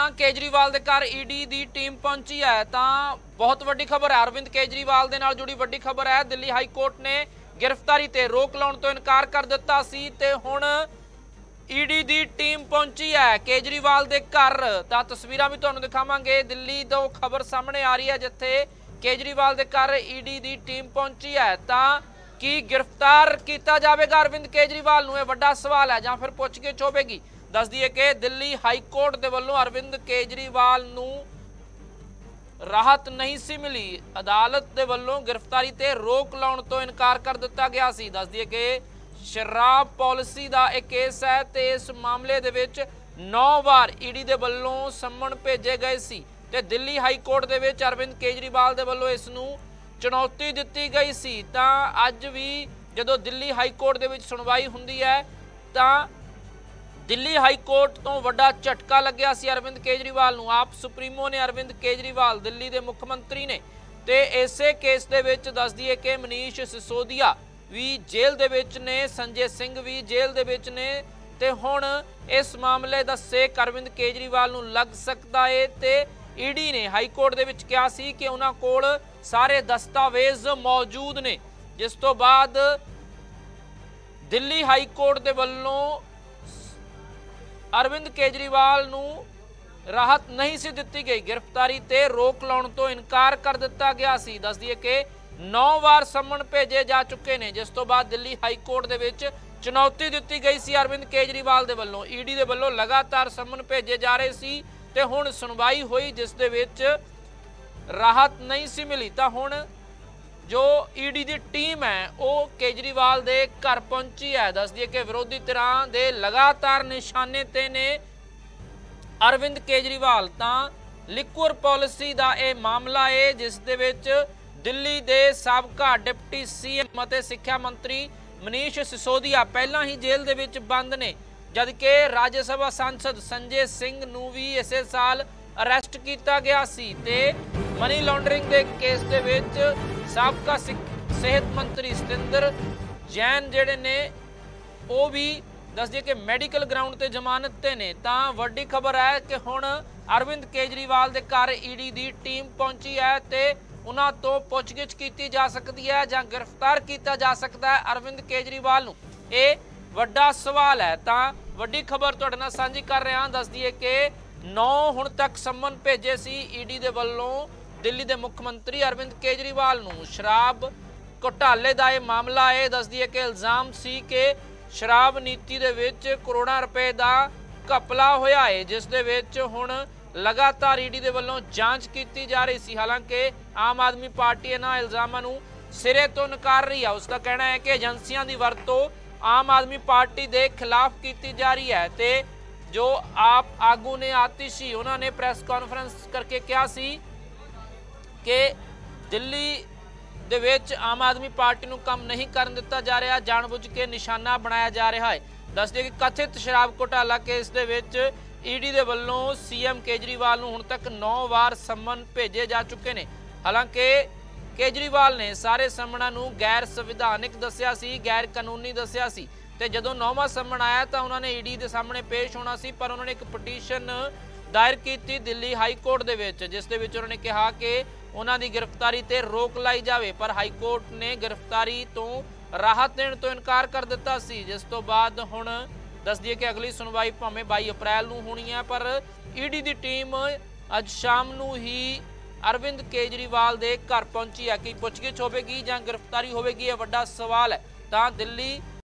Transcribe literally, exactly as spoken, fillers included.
केजरीवाल के घर ईडी की टीम पहुंची है तो बहुत वड्डी खबर है। अरविंद केजरीवाल के नाल जुड़ी वड्डी खबर है। दिल्ली हाई कोर्ट ने गिरफ्तारी ते रोक लाउण तो इनकार कर दिता सी ते हुण ईडी की टीम पहुंची है केजरीवाल के घर। तो तस्वीरां भी तुहानूं दिखावांगे। दिल्ली तो खबर सामने आ रही है जिथे केजरीवाल के घर ईडी की टीम पहुंची है। तो की गिरफ्तार किया जाएगा अरविंद केजरीवाल नूं? यह वड्डा सवाल है, जां फिर पुछगिछ होवेगी। दस दिए कि दिल्ली हाई कोर्ट के वलों अरविंद केजरीवाल नूं राहत नहीं सी मिली। अदालत के वलों गिरफ्तारी ते रोक लाउण तो इनकार कर दिता गया सी। दस दिए कि शराब पॉलिसी का एक केस है तो इस मामले दे विच नौ बार ईडी के वलों सम्मन भेजे गए सी ते दिल्ली हाई कोर्ट दे विच अरविंद केजरीवाल के वलों इस नूं चुनौती दी गई सी। तां अज भी जदों दिल्ली हाई कोर्ट दे विच सुनवाई हुंदी है तां दिल्ली हाई कोर्ट तो वड्डा झटका लग्या सी अरविंद केजरीवाल नूं। आप सुप्रीमो ने अरविंद केजरीवाल दिल्ली के मुख्यमंत्री ने ते इसे केस दे विच दस दिए कि मनीष सिसोदिया भी जेल दे विच ने, संजय सिंह भी जेल दे विच ने ते हुण इस मामले दा सेक अरविंद केजरीवाल नूं लग सकदा है। ते ईडी ने हाई कोर्ट दे विच कहा सी कि उन्हां कोल सारे दस्तावेज मौजूद ने, जिस तो बाद दिल्ली हाई कोर्ट दे वल्लों अरविंद केजरीवाल नूं राहत नहीं सी दिती गई। गिरफ्तारी ते रोक लाउण तो इनकार कर दिता गया सी। दस दिए कि नौ बार सम्मन भेजे जा चुके ने, जिस तो बाद दिल्ली हाई कोर्ट दे विच चुनौती दी गई सी अरविंद केजरीवाल दे वल्लों। ईडी दे वल्लों लगातार सम्मन भेजे जा रहे सी ते हुण सुनवाई हुई जिस दे विच राहत नहीं सी मिली। तां हुण जो ईडी की टीम है वह केजरीवाल के घर पहुंची है। दस दिए कि विरोधी धिरां दे लगातार निशाने ते ने अरविंद केजरीवाल। तां लिक्वर पॉलिसी का यह मामला है जिस दे विच दिल्ली के साबका डिप्टी सीएम ਅਤੇ सिक्ख्या मंत्री मनीष सिसोदिया पहला ही जेल दे विच बंद ने, जबकि राज्य सभा सांसद संजय सिंह नूं भी इसे साल अरेस्ट किया गया सी ते मनी लॉन्ड्रिंग के केस दे विच साबका सेहत मंत्री सतिंदर जैन जिहड़े ने वो भी दस दिए कि मैडिकल ग्राउंड ते जमानत ते ने। तां वड्डी खबर है कि हुण अरविंद केजरीवाल के घर ईडी की टीम पहुंची है ते उन्हां तो पुछगिछ की जा सकती है जां गिरफ्तार किया जा सकता है अरविंद केजरीवाल नूं। यह वड्डा सवाल है। तां वड्डी खबर तुहाडे नाल सांझी कर रहे हां। दस दिए कि नौ हुण तक सम्मन भेजे सी ईडी दे वल्लों दिल्ली के मुख्यमंत्री अरविंद केजरीवाल नूं। शराब घोटाले का यह मामला है। दस दिए कि इल्जाम सी कि शराब नीति दे विच करोड़ां रुपए का घपला होया है, जिस दे विच हुण लगातार ईडी के वलों जांच की जा रही सी। हालांकि आम आदमी पार्टी इन्हां इल्जामां नूं सिरे तो नकार रही है। उसका कहना है कि एजेंसियां की वरतों आम आदमी पार्टी के खिलाफ की जा रही है। तो जो आप आगू ने आतिशी उन्होंने प्रेस कॉन्फ्रेंस करके कहा सी कि दिल्ली दे विच आम आदमी पार्टी नूं काम नहीं करन दिता जा रहा, जानबुझ के निशाना बनाया जा रहा है। दस दिए कि कथित शराब घोटाला केस दे विच ईडी दे वल्लों सीएम केजरीवाल नूं हुण तक नौ बार सम्मन भेजे जा चुके हैं। हालांकि केजरीवाल ने सारे सम्मनां नूं गैर संविधानिक दस्सिया सी, गैर कानूनी दस्सिया सी ते जदों नौवां सम्मन आया तो उन्होंने ईडी के सामने पेश होना सी, पर उन्होंने एक पटीशन दायर की दिल्ली हाई कोर्ट दे विच, जिस दे विच उन्होंने कहा कि उन्हां दी गिरफ्तारी ते रोक लाई जाए, पर हाई कोर्ट ने गिरफ्तारी तो राहत देने तो इनकार कर दिता सी। जिस तो बाद हुण दस दिए कि अगली सुनवाई भावें बाई अप्रैल नूं होनी है, पर ईडी की टीम अज शाम नूं ही अरविंद केजरीवाल के घर पहुंची है। कि पुछगिछ होवेगी जां गिरफ्तारी होवेगी, यह वड्डा सवाल है। तां दिल्ली